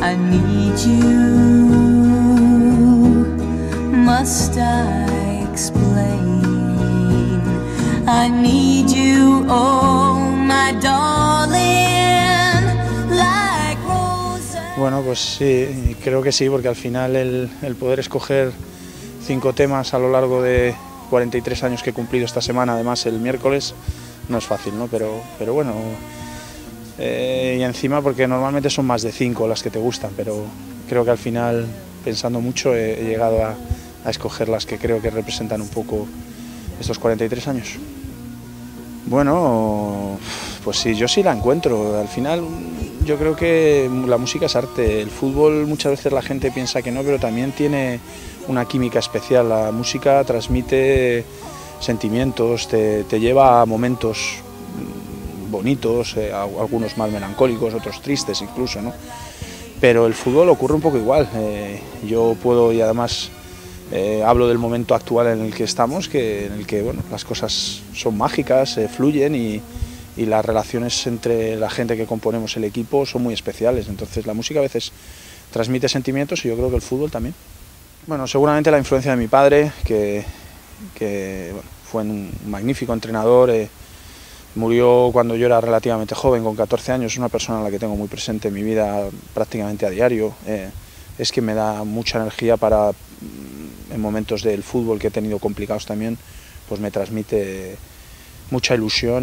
I need you, must I explain? I need you, oh my darling, like roses. Bueno, pues sí, creo que sí, porque al final el poder escoger 5 temas a lo largo de 43 años que he cumplido esta semana, además el miércoles, no es fácil, ¿no? Pero bueno, y encima porque normalmente son más de 5 las que te gustan, pero creo que al final, pensando mucho, he llegado a escoger las que creo que representan un poco estos 43 años. Bueno, pues sí, yo sí la encuentro. Al final yo creo que la música es arte. El fútbol muchas veces la gente piensa que no, pero también tiene una química especial. La música transmite sentimientos, te lleva a momentos bonitos, algunos más melancólicos, otros tristes incluso, ¿no? Pero el fútbol ocurre un poco igual. Yo puedo, y además hablo del momento actual en el que estamos, en el que bueno, las cosas son mágicas, fluyen y las relaciones entre la gente que componemos el equipo son muy especiales. Entonces la música a veces transmite sentimientos y yo creo que el fútbol también. Bueno, seguramente la influencia de mi padre, que bueno, fue un magnífico entrenador, murió cuando yo era relativamente joven, con 14 años, es una persona a la que tengo muy presente en mi vida prácticamente a diario. Es que me da mucha energía para, en momentos del fútbol que he tenido complicados también, pues me transmite mucha ilusión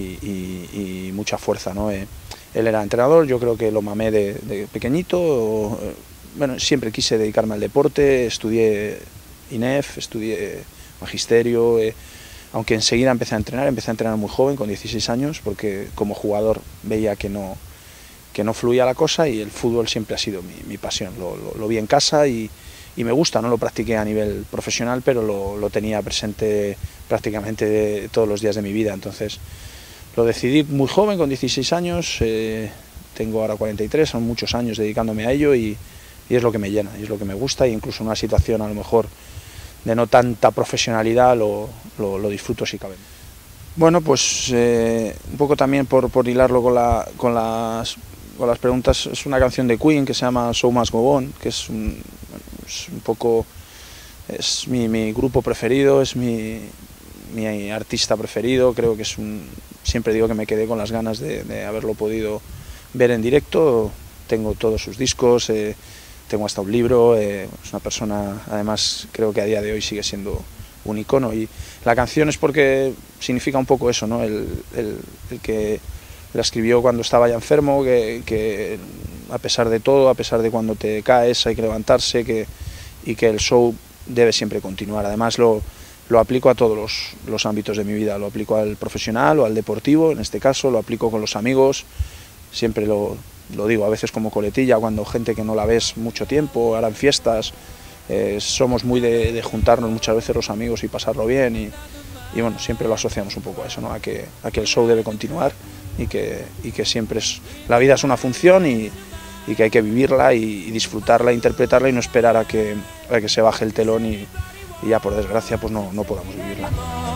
y mucha fuerza, ¿no? Él era entrenador, yo creo que lo mamé de pequeñito. Bueno, siempre quise dedicarme al deporte, estudié INEF, estudié magisterio, aunque enseguida empecé a entrenar muy joven, con 16 años, porque como jugador veía que no fluía la cosa, y el fútbol siempre ha sido mi pasión. Lo vi en casa y me gusta, no lo practiqué a nivel profesional, pero lo tenía presente prácticamente todos los días de mi vida. Entonces lo decidí muy joven, con 16 años, tengo ahora 43, son muchos años dedicándome a ello y es lo que me llena, y es lo que me gusta, e incluso en una situación a lo mejor de no tanta profesionalidad lo disfruto si cabe. Bueno, pues un poco también por hilarlo con las preguntas, es una canción de Queen que se llama Show Must Go On, que es un poco, es mi grupo preferido, es mi artista preferido. Creo que siempre digo que me quedé con las ganas de haberlo podido ver en directo. Tengo todos sus discos, tengo hasta un libro. Es una persona, además creo que a día de hoy sigue siendo un icono, y la canción es porque significa un poco eso, ¿no? El que la escribió cuando estaba ya enfermo, que a pesar de todo, a pesar de cuando te caes, hay que levantarse, y que el show debe siempre continuar. Además lo aplico a todos los ámbitos de mi vida, lo aplico al profesional o al deportivo, en este caso lo aplico con los amigos. Siempre lo digo, a veces como coletilla, cuando gente que no la ves mucho tiempo, ahora en fiestas, somos muy de juntarnos muchas veces los amigos y pasarlo bien, y bueno, siempre lo asociamos un poco a eso, ¿no? a que el show debe continuar, y que siempre la vida es una función, y que hay que vivirla y disfrutarla, interpretarla, y no esperar a que se baje el telón y ya por desgracia pues no podamos vivirla.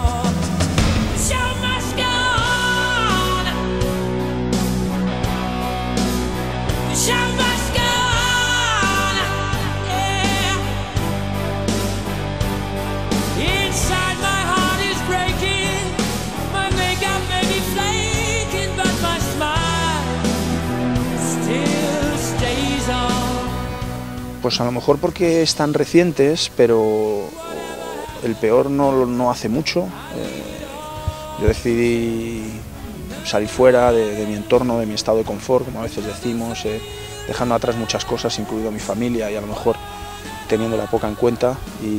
Pues a lo mejor porque están recientes, pero el peor no hace mucho. Yo decidí salir fuera de mi entorno, de mi estado de confort, como a veces decimos, dejando atrás muchas cosas, incluido mi familia, y a lo mejor teniéndola poco en cuenta,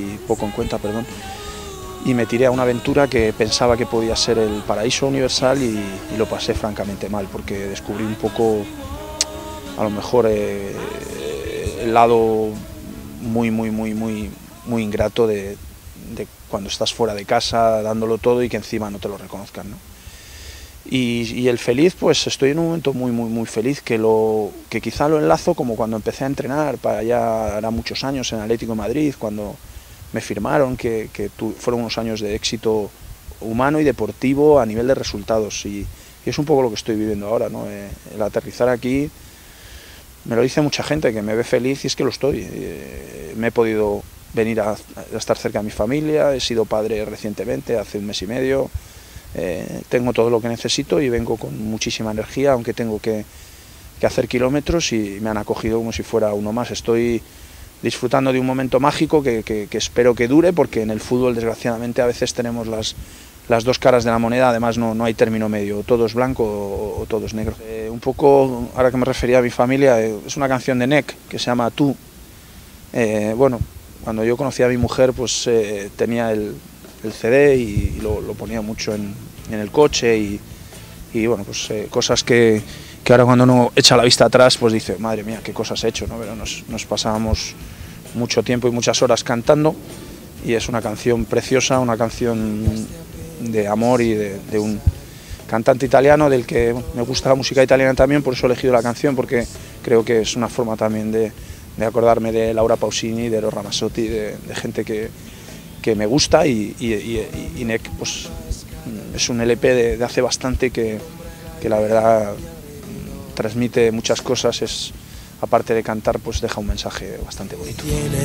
y me tiré a una aventura que pensaba que podía ser el paraíso universal, y lo pasé francamente mal, porque descubrí un poco, a lo mejor, el lado muy ingrato de cuando estás fuera de casa dándolo todo y que encima no te lo reconozcan, ¿no? Y el feliz, pues estoy en un momento muy feliz, que quizá lo enlazo como cuando empecé a entrenar, para allá hará muchos años, en Atlético de Madrid, cuando me firmaron, que fueron unos años de éxito humano y deportivo a nivel de resultados, y es un poco lo que estoy viviendo ahora, ¿no? El aterrizar aquí, Me lo dice mucha gente que me ve feliz y es que lo estoy. Me he podido venir a estar cerca de mi familia, he sido padre recientemente, hace 1 mes y medio, tengo todo lo que necesito y vengo con muchísima energía, aunque tengo que hacer kilómetros, y me han acogido como si fuera uno más. Estoy disfrutando de un momento mágico que espero que dure, porque en el fútbol desgraciadamente a veces tenemos las dos caras de la moneda, además no hay término medio, todo es blanco o todo es negro. Un poco, ahora que me refería a mi familia, es una canción de NEC que se llama Tú. Bueno, cuando yo conocí a mi mujer, pues tenía el CD y lo ponía mucho en el coche, y bueno, pues cosas que ahora cuando uno echa la vista atrás, pues dice, madre mía, qué cosas he hecho, ¿no? Pero nos pasábamos mucho tiempo y muchas horas cantando, y es una canción preciosa, una canción de amor y de un cantante italiano del que me gusta la música italiana también, por eso he elegido la canción, porque creo que es una forma también de acordarme de Laura Pausini, de Eros Ramazzotti, de gente que me gusta, y NEC pues, es un LP de hace bastante que la verdad transmite muchas cosas, aparte de cantar, pues deja un mensaje bastante bonito.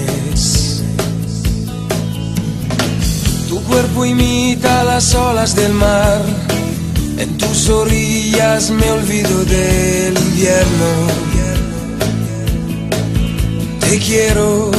Tu cuerpo imita las olas del mar, en tus orillas me olvido del invierno. Te quiero,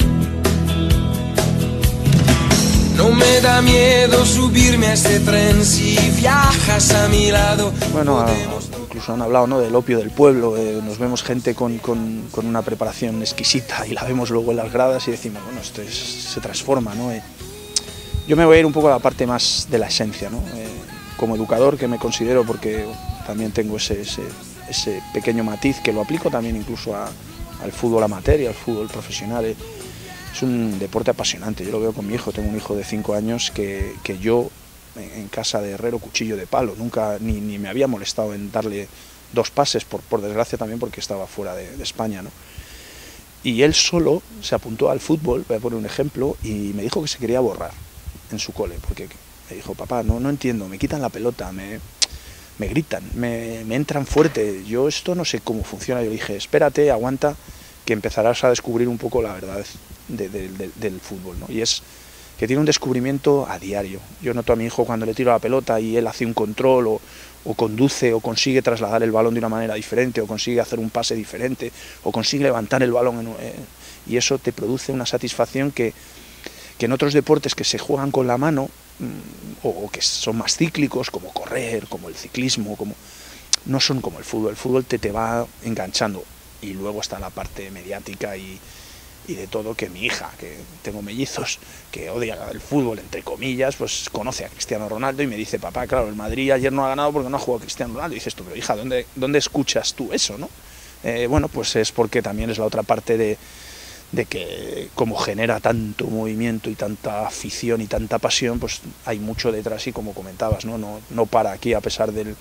no me da miedo subirme a este tren si viajas a mi lado. Bueno, incluso han hablado, ¿no?, del opio del pueblo. Nos vemos gente con una preparación exquisita y la vemos luego en las gradas y decimos, bueno, esto se transforma, ¿no? Yo me voy a ir un poco a la parte más de la esencia, ¿no? Como educador, que me considero, porque también tengo ese pequeño matiz que lo aplico también incluso al fútbol amateur y al fútbol profesional. Es un deporte apasionante, yo lo veo con mi hijo, tengo un hijo de 5 años que yo en casa de herrero cuchillo de palo, nunca ni me había molestado en darle 2 pases, por desgracia también porque estaba fuera de España, ¿no? Y él solo se apuntó al fútbol, voy a poner un ejemplo, y me dijo que se quería borrar en su cole, porque me dijo, papá, no entiendo, me quitan la pelota, me gritan, me entran fuerte, yo esto no sé cómo funciona. Yo le dije, espérate, aguanta, que empezarás a descubrir un poco la verdad del fútbol, ¿no? Y es que tiene un descubrimiento a diario. Yo noto a mi hijo cuando le tiro la pelota y él hace un control o conduce o consigue trasladar el balón de una manera diferente, o consigue hacer un pase diferente, o consigue levantar el balón, y eso te produce una satisfacción que en otros deportes que se juegan con la mano, o que son más cíclicos, como correr, como el ciclismo, no son como el fútbol. El fútbol te va enganchando, y luego está la parte mediática y de todo, que mi hija, que tengo mellizos, que odia el fútbol, entre comillas, pues conoce a Cristiano Ronaldo y me dice, papá, claro, el Madrid ayer no ha ganado porque no ha jugado Cristiano Ronaldo. Y dices tú, pero hija, ¿dónde escuchas tú eso, no? Bueno, pues es porque también es la otra parte de que, como genera tanto movimiento y tanta afición y tanta pasión, pues hay mucho detrás, y como comentabas, no para aquí, a pesar de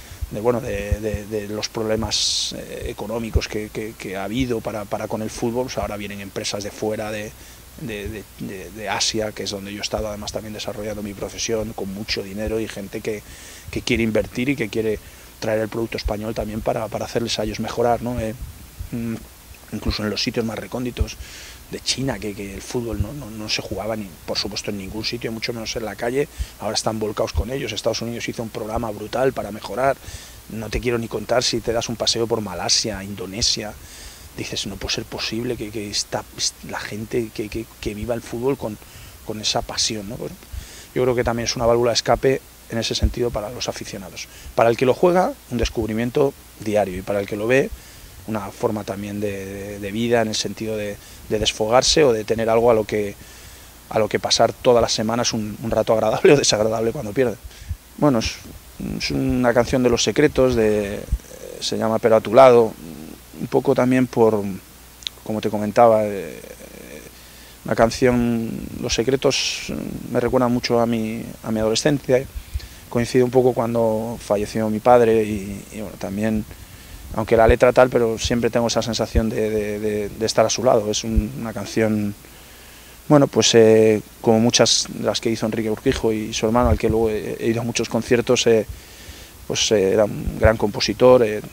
los problemas económicos que ha habido para con el fútbol. Pues ahora vienen empresas de fuera, de Asia, que es donde yo he estado además también desarrollando mi profesión, con mucho dinero, y gente que quiere invertir y que quiere traer el producto español también para hacerles a ellos mejorar, ¿no? Incluso en los sitios más recónditos de China, que el fútbol no se jugaba, por supuesto, en ningún sitio, mucho menos en la calle. Ahora están volcados con ellos. Estados Unidos hizo un programa brutal para mejorar. No te quiero ni contar si te das un paseo por Malasia, Indonesia. Dices, no puede ser posible que la gente que viva el fútbol con esa pasión, ¿no? Bueno, yo creo que también es una válvula de escape en ese sentido para los aficionados. Para el que lo juega, un descubrimiento diario, y para el que lo ve, una forma también de vida, en el sentido de desfogarse, o de tener algo a lo que pasar todas las semanas un rato agradable o desagradable cuando pierde. Bueno, es una canción de Los Secretos, se llama Pero a tu lado, un poco también por, como te comentaba, una canción, Los Secretos, me recuerda mucho a mi adolescencia. Coincide un poco cuando falleció mi padre, y bueno, también, aunque la letra tal, pero siempre tengo esa sensación de estar a su lado. Es una canción, bueno, pues como muchas de las que hizo Enrique Urquijo y su hermano, al que luego he ido a muchos conciertos, pues era un gran compositor,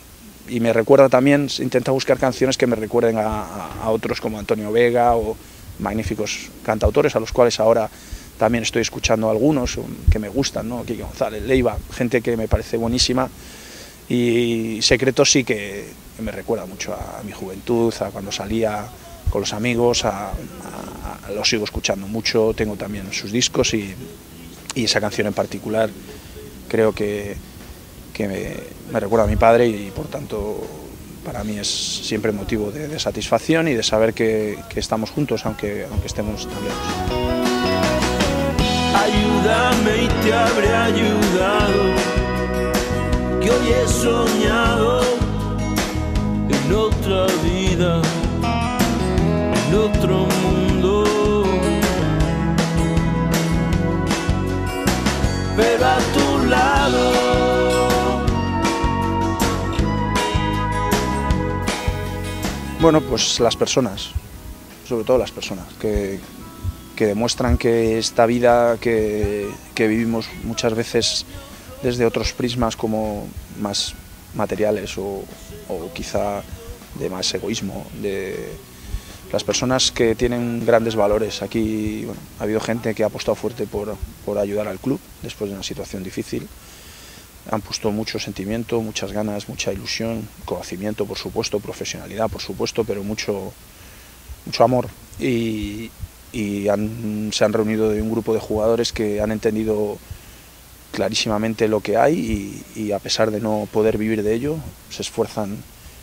y me recuerda también, intenta buscar canciones que me recuerden a otros como Antonio Vega o magníficos cantautores a los cuales ahora también estoy escuchando algunos que me gustan, ¿no? Quique González, Leiva, gente que me parece buenísima, y Secretos sí que me recuerda mucho a mi juventud, a cuando salía con los amigos, lo sigo escuchando mucho, tengo también sus discos y esa canción en particular creo que me recuerda a mi padre y por tanto para mí es siempre motivo de satisfacción y de saber que estamos juntos aunque estemos tan lejos. Ayúdame y te habré ayudado, que hoy he soñado en otra vida, en otro mundo, pero a tu lado. Bueno, pues las personas, sobre todo las personas, que demuestran que esta vida que vivimos muchas veces desde otros prismas como más materiales o quizá de más egoísmo, de las personas que tienen grandes valores. Aquí bueno, ha habido gente que ha apostado fuerte por ayudar al club después de una situación difícil. Han puesto mucho sentimiento, muchas ganas, mucha ilusión, conocimiento, por supuesto, profesionalidad, por supuesto, pero mucho amor. Y se han reunido de un grupo de jugadores que han entendido clarísimamente lo que hay y a pesar de no poder vivir de ello, se esfuerzan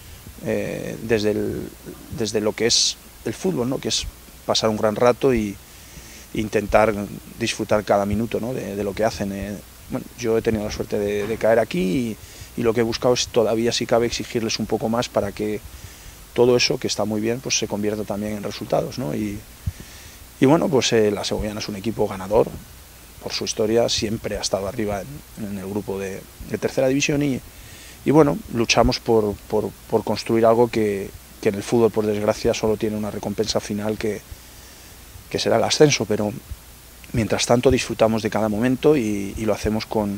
desde lo que es el fútbol, ¿no? Que es pasar un gran rato e intentar disfrutar cada minuto, ¿no? de lo que hacen. Bueno, yo he tenido la suerte de caer aquí y lo que he buscado es todavía, si cabe, exigirles un poco más para que todo eso, que está muy bien, pues se convierta también en resultados, ¿no? Y bueno, pues la Segoviana es un equipo ganador, por su historia siempre ha estado arriba en el grupo de tercera división y bueno, luchamos por construir algo que en el fútbol, por desgracia, solo tiene una recompensa final que será el ascenso, pero mientras tanto disfrutamos de cada momento y lo hacemos con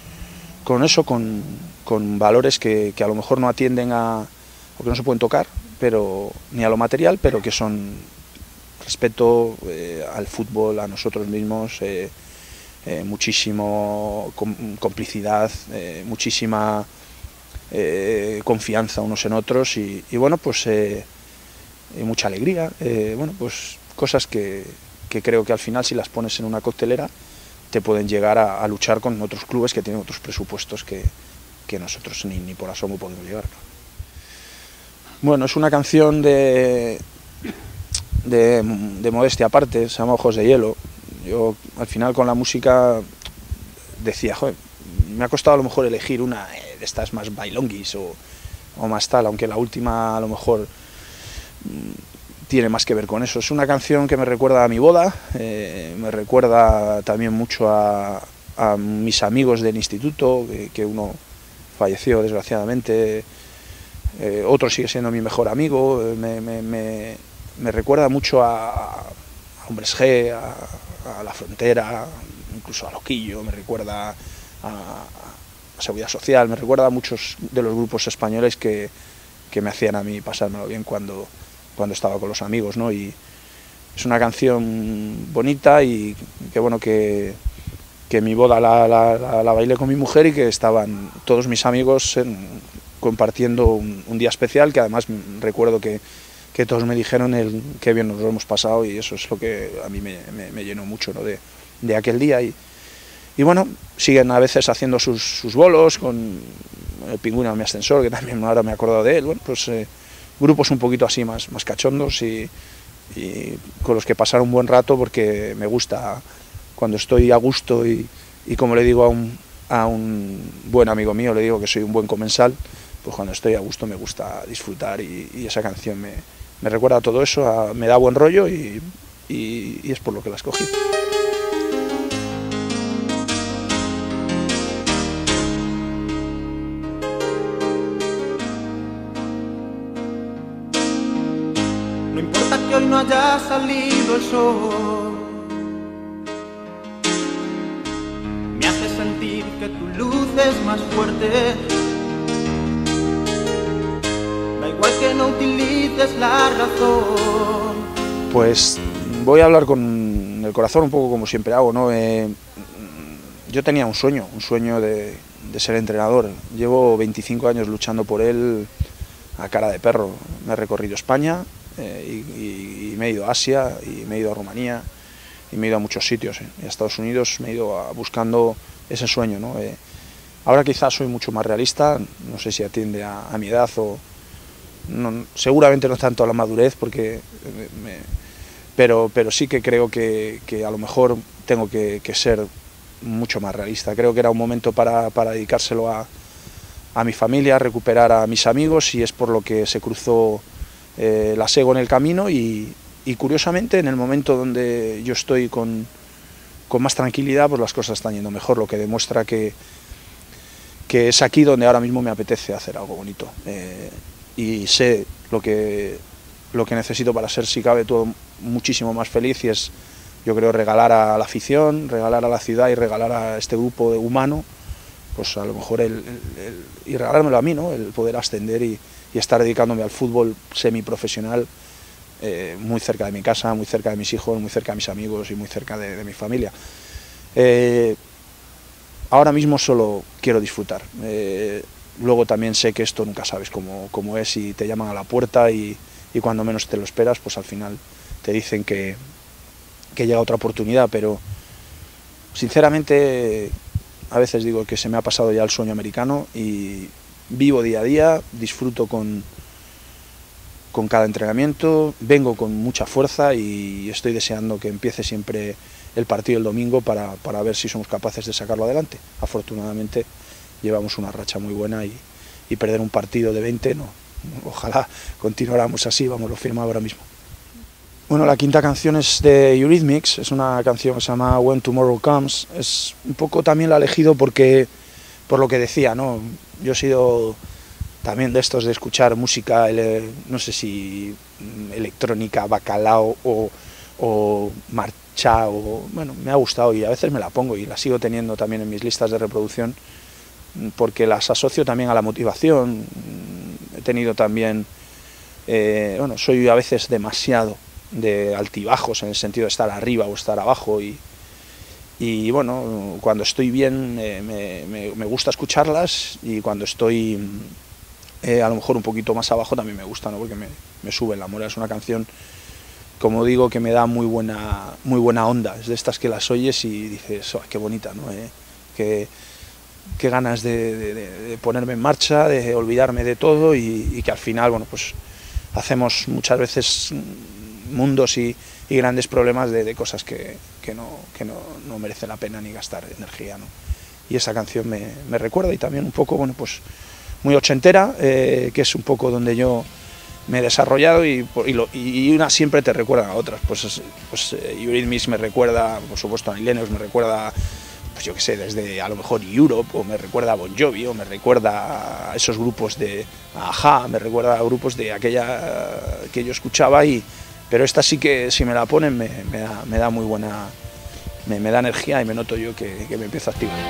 valores que a lo mejor no atienden o que no se pueden tocar, pero ni a lo material, pero que son respeto al fútbol, a nosotros mismos, muchísimo complicidad, muchísima confianza unos en otros y bueno, pues mucha alegría, bueno, pues cosas que creo que al final, si las pones en una coctelera, te pueden llegar a luchar con otros clubes que tienen otros presupuestos que nosotros ni por asomo podemos llegar. Bueno, es una canción de modestia aparte, se llama Ojos de Hielo. Yo al final con la música decía, joder, me ha costado a lo mejor elegir una de estas más bailonguis o más tal, aunque la última a lo mejor tiene más que ver con eso. Es una canción que me recuerda a mi boda, me recuerda también mucho a mis amigos del instituto, que uno falleció desgraciadamente, otro sigue siendo mi mejor amigo, me recuerda mucho a Hombres G, a La Frontera, incluso a Loquillo, me recuerda a Seguridad Social, me recuerda a muchos de los grupos españoles que me hacían a mí pasármelo bien cuando estaba con los amigos, ¿no? Y es una canción bonita y que bueno que mi boda la bailé con mi mujer y que estaban todos mis amigos compartiendo un día especial, que además recuerdo que todos me dijeron qué bien nos lo hemos pasado y eso es lo que a mí me llenó mucho, ¿no? de aquel día y bueno, siguen a veces haciendo sus bolos con el Pingüino en mi ascensor, que también ahora me he acordado de él, bueno, pues grupos un poquito así más cachondos y con los que pasar un buen rato, porque me gusta cuando estoy a gusto y como le digo a un buen amigo mío, le digo que soy un buen comensal, pues cuando estoy a gusto me gusta disfrutar y esa canción me recuerda a todo eso, me da buen rollo y es por lo que la escogí. No importa que hoy no haya salido el sol, me hace sentir que tu luz es más fuerte. que no utilices la razón. Pues voy a hablar con el corazón un poco como siempre hago, ¿no? Yo tenía un sueño de ser entrenador. Llevo 25 años luchando por él a cara de perro. Me he recorrido España y me he ido a Asia, y me he ido a Rumanía, y me he ido a muchos sitios. Y a Estados Unidos me he ido buscando ese sueño, ¿no? Ahora quizás soy mucho más realista, no sé si atiende a mi edad o... No, seguramente no tanto a la madurez, pero sí que creo que a lo mejor tengo que ser mucho más realista. Creo que era un momento para dedicárselo a mi familia, a recuperar a mis amigos, y es por lo que se cruzó la SEGO en el camino, y curiosamente en el momento donde yo estoy con más tranquilidad, pues las cosas están yendo mejor, lo que demuestra que es aquí donde ahora mismo me apetece hacer algo bonito. Y sé lo que necesito para ser, si cabe, todo muchísimo más feliz, y es, yo creo, regalar a la afición, regalar a la ciudad y regalar a este grupo humano, pues a lo mejor y regalármelo a mí, ¿no? El poder ascender y estar dedicándome al fútbol semiprofesional, muy cerca de mi casa, muy cerca de mis hijos, muy cerca de mis amigos y muy cerca de mi familia. Ahora mismo solo quiero disfrutar. Luego también sé que esto nunca sabes cómo es, y te llaman a la puerta y cuando menos te lo esperas, pues al final te dicen que llega otra oportunidad, pero sinceramente a veces digo que se me ha pasado ya el sueño americano y vivo día a día, disfruto con cada entrenamiento, vengo con mucha fuerza y estoy deseando que empiece siempre el partido el domingo para ver si somos capaces de sacarlo adelante. Afortunadamente llevamos una racha muy buena y perder un partido de 20 no. Ojalá continuáramos así, vamos, lo firmo ahora mismo. Bueno, la quinta canción es de Eurythmics, es una canción que se llama When Tomorrow Comes. Es un poco también la he elegido por lo que decía, ¿no? Yo he sido también de estos de escuchar música, no sé si electrónica, bacalao o marcha, bueno, me ha gustado y a veces me la pongo y la sigo teniendo también en mis listas de reproducción, porque las asocio también a la motivación. He tenido también, bueno, soy a veces demasiado de altibajos en el sentido de estar arriba o estar abajo, y bueno, cuando estoy bien me gusta escucharlas, y cuando estoy a lo mejor un poquito más abajo también me gusta, ¿no? Porque me sube la moral. Es una canción, como digo, que me da muy buena onda. Es de estas que las oyes y dices, oh, qué bonita, ¿no? Qué ganas de ponerme en marcha, de olvidarme de todo, y que al final, bueno, pues hacemos muchas veces mundos y grandes problemas de cosas que no merece la pena ni gastar energía, ¿no? Y esa canción me recuerda, y también un poco, bueno, pues muy ochentera, que es un poco donde yo me he desarrollado, y unas siempre te recuerdan a otras. Pues Eurythmics me recuerda, por supuesto, a Annie Lennox, me recuerda, pues yo qué sé, desde a lo mejor Europe, o me recuerda a Bon Jovi, o me recuerda a esos grupos de Ajá, me recuerda a grupos de aquella que yo escuchaba, pero esta sí que, si me la ponen, me da muy buena, me da energía, y me noto yo que me empiezo a activar.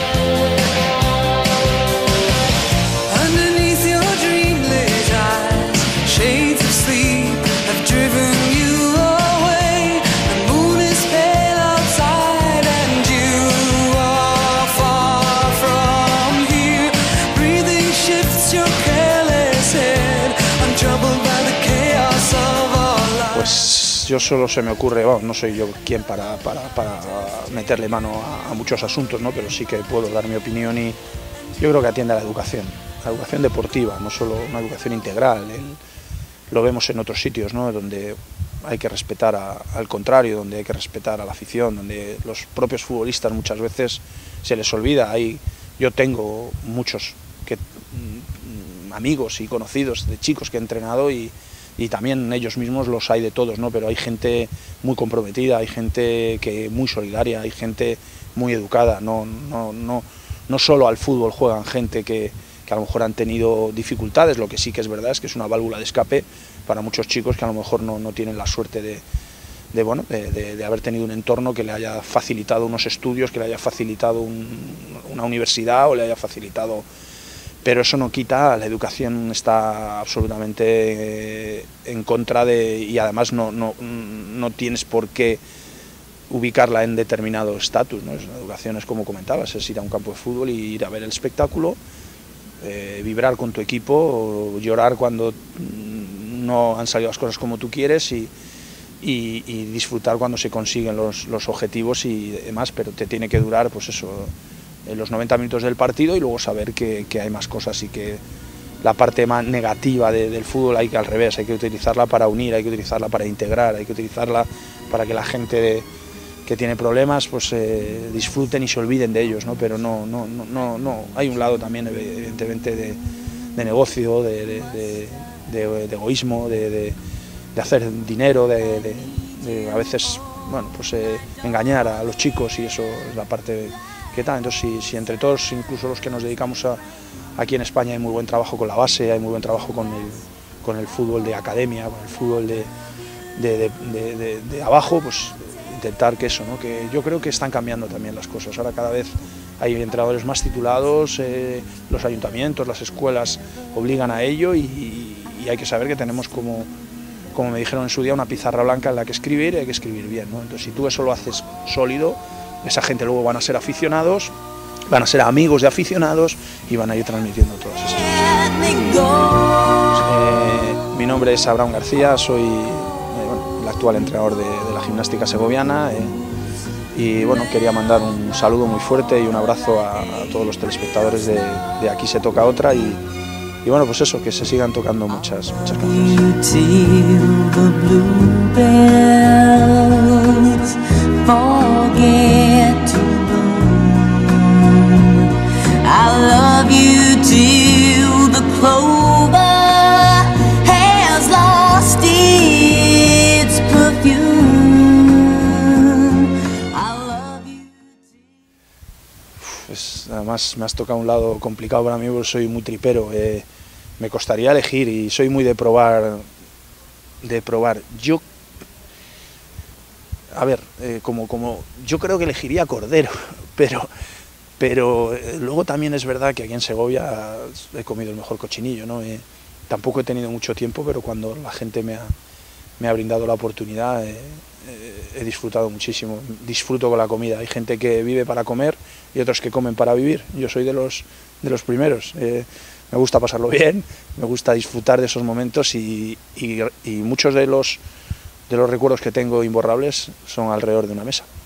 Shades of sleep have driven you away. The moon is pale outside and you are far from here. Breathing shifts your careless head, untroubled by the chaos of our lives. Pues yo solo se me ocurre, bueno, no soy yo quien para meterle mano a muchos asuntos, ¿no? Pero sí que puedo dar mi opinión, y yo creo que atiende a la educación deportiva, no solo una educación integral. Lo vemos en otros sitios, ¿no? Donde hay que respetar al contrario, donde hay que respetar a la afición, donde los propios futbolistas muchas veces se les olvida. Yo tengo muchos amigos y conocidos de chicos que he entrenado, y también ellos mismos los hay de todos, ¿no? Pero hay gente muy comprometida, hay gente muy solidaria, hay gente muy educada. No solo al fútbol juegan gente que a lo mejor han tenido dificultades. Lo que sí que es verdad es que es una válvula de escape para muchos chicos que a lo mejor no tienen la suerte de haber tenido un entorno que le haya facilitado unos estudios, que le haya facilitado una universidad, o le haya facilitado pero eso no quita, la educación está absolutamente en contra de, y además no tienes por qué ubicarla en determinado estatus, ¿no? La educación es como comentabas, es ir a un campo de fútbol y ir a ver el espectáculo, vibrar con tu equipo, llorar cuando no han salido las cosas como tú quieres y disfrutar cuando se consiguen los objetivos y demás, pero te tiene que durar pues eso, los 90 minutos del partido y luego saber que hay más cosas y que la parte más negativa del fútbol hay que al revés, hay que utilizarla para unir, hay que utilizarla para integrar, hay que utilizarla para que la gente que tiene problemas pues disfruten y se olviden de ellos, ¿no? Pero no hay un lado también evidentemente de negocio, de egoísmo, de hacer dinero, de a veces bueno, pues, engañar a los chicos, y eso es la parte que tal. Entonces si entre todos, incluso los que nos dedicamos aquí en España, hay muy buen trabajo con la base, hay muy buen trabajo con el fútbol de academia, con el fútbol de abajo, pues intentar que eso, ¿no? Que yo creo que están cambiando también las cosas. Ahora cada vez hay entrenadores más titulados, los ayuntamientos, las escuelas obligan a ello y hay que saber que tenemos como me dijeron en su día, una pizarra blanca en la que escribir, y hay que escribir bien, ¿no? Entonces si tú eso lo haces sólido, esa gente luego van a ser aficionados, van a ser amigos de aficionados y van a ir transmitiendo todas esas cosas. Mi nombre es Abraham García, soy el actual entrenador de la gimnástica segoviana y bueno, quería mandar un saludo muy fuerte y un abrazo a todos los telespectadores de Aquí se toca otra y bueno, pues eso, que se sigan tocando muchas canciones. Pues además me has tocado un lado complicado para mí porque soy muy tripero, me costaría elegir y soy muy de probar. Yo, a ver, como yo creo que elegiría cordero, pero luego también es verdad que aquí en Segovia he comido el mejor cochinillo, ¿no? Tampoco he tenido mucho tiempo, pero cuando la gente me ha brindado la oportunidad he disfrutado muchísimo, disfruto con la comida. Hay gente que vive para comer y otros que comen para vivir. Yo soy de los primeros. Me gusta pasarlo bien, me gusta disfrutar de esos momentos y muchos de los recuerdos que tengo imborrables son alrededor de una mesa.